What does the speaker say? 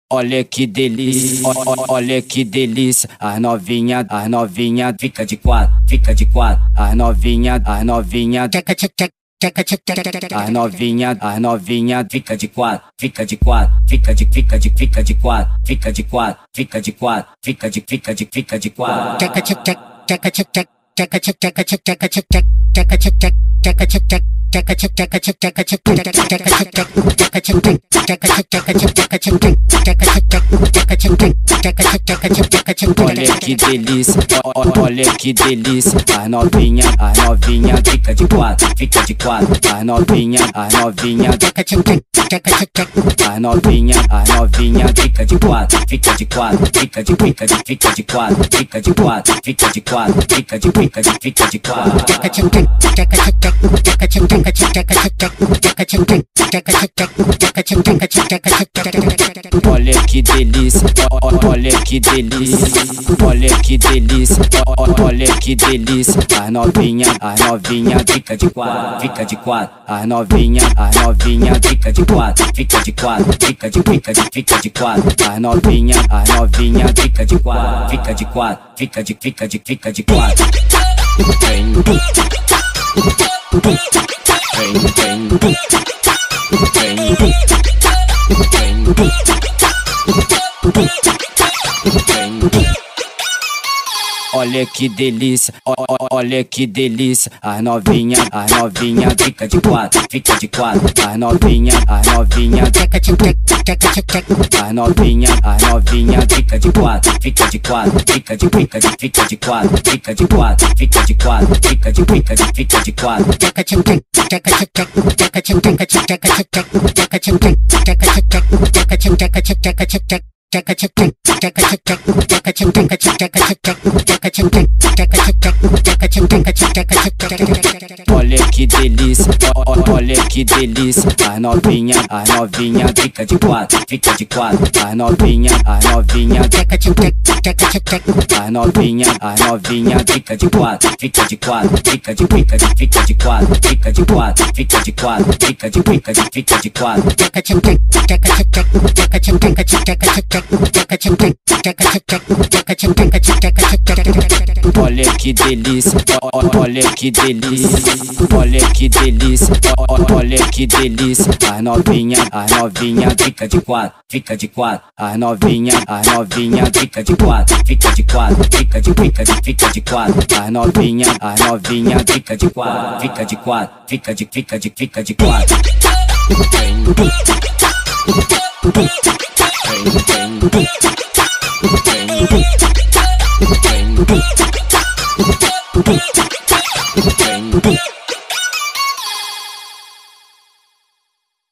Olha que delícia, olha que delícia. As novinha fica de quatro, fica de quatro. As novinha as novinha fica de quatro, fica de quatro, fica de quatro, fica de quatro, fica de quatro, fica de quatro. Olha que delícia, olha que delícia. As novinha fica de quatro, fica de quatro. As novinha as novinha fica de quatro, fica de quatro, fica de quatro, fica de quatro, fica de quatro, fica de quatro. Olha que delícia, olha que delícia, olha que delícia, olha que delícia. As novinha fica de quatro, fica de quatro. As novinha fica de quatro, fica de quatro, fica de quatro. As novinha fica de quatro, fica de quatro, fica de quatro. Olha que delícia, olha que delícia. As novinha fica de quatro, fica de quatro. As novinha as novinha fica de quatro, fica de quatro, fica de quatro, fica de quatro, fica de quatro, fica de quatro. Olha que delícia, olha que delícia. As novinha fica de quatro, fica de quatro. As novinha fica de quatro, fica de quatro, fica de quatro, fica de quatro, fica de quatro. Olha que delícia, olha que delícia, olha que delícia, olha que delícia. As novinha fica de quatro, fica de quatro. As novinha fica de quatro, fica de quatro, fica de quatro. As novinha fica de quatro, fica de quatro, fica de quatro. Boom.